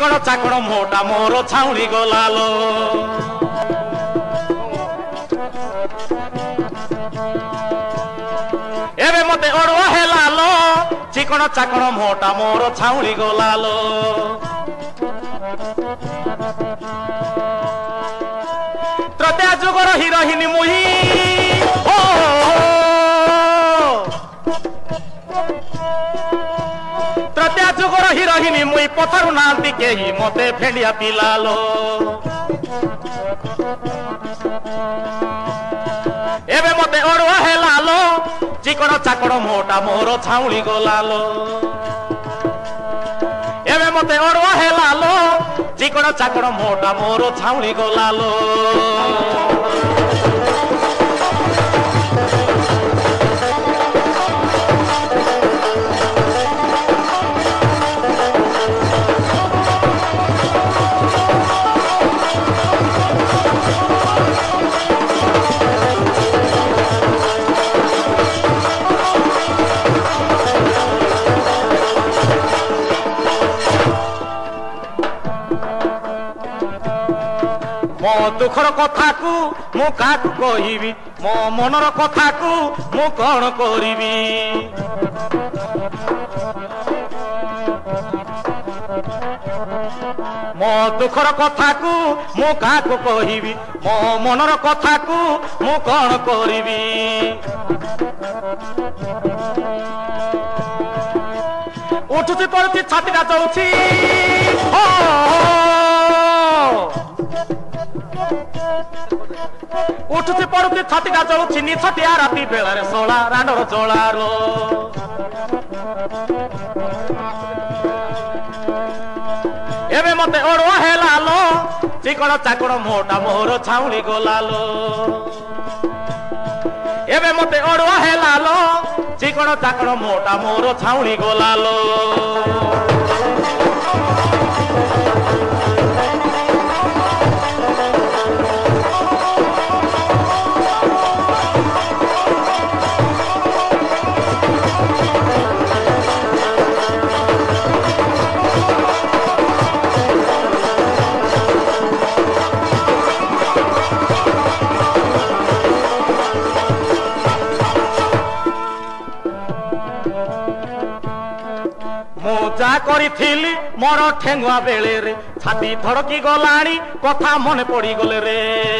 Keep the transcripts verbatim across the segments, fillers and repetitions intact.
चिकण चाकण मोटा मोर छाउणी गलालो एबे मते अड़ुआ हेलालो चिकण चाकण मोटा मोर छाउणी गलालो त्रतीय जुगर हिरोइन मुही ओ त्रतीय जुगर हिरोइन मुई पथरु नांती केही मते फेंडिया पिलालो एबे मते अड़ुआ हेलालो चिकण चाकण मोटा मोर छाउणी गलालो एबे मते अड़ुआ हेलालो चिकण चाकण मोटा मोर छाउणी गलालो मो दुखर कथा को मु काकु कहिबी मो मनर कथा को मु कौन करिबी मो दुखर कथा को मु काकु कहिबी मो मनर कथा को मु कौन करिबी उठुची पड़ुची छातीटा जाउची उठुची पड़ुची छातीटा जलुची निछटिया राती बेलारे सोला रांडर जोलारो एबे मते अड़ुआ हेलालो चिकण चाकण मोटा मोर छाउणी गलालो एबे मते अड़ुआ हेलालो चिकण चाकण मोटा मोर छाउणी गलालो जा करी मोर ठेंगुआ बेले रे छाती धड़की गलाणी कथा मन पड़ी गले रे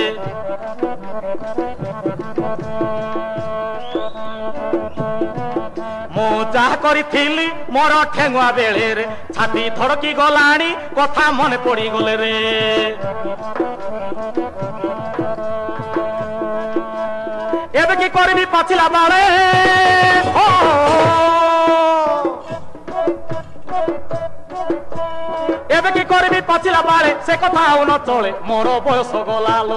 मु जा करी मोर ठेंगुआ बेले रे छाती धड़की गलाणी कथा मन पड़ी गले रे एबे की करबी पाछिला बाळे ओ एबे की करबी पाछिला बाळे से कथा आउ न चले मोर बयस गलालो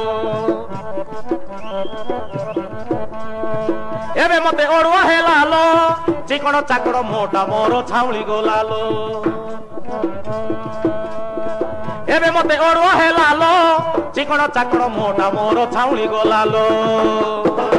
एबे मते अड़ुआ हेलालो चिकण चाकण मोटा मोर छाउणी गलालो एबे मते अड़ुआ हेलालो चिकण चाकण मोटा मोर छाउणी गलालो।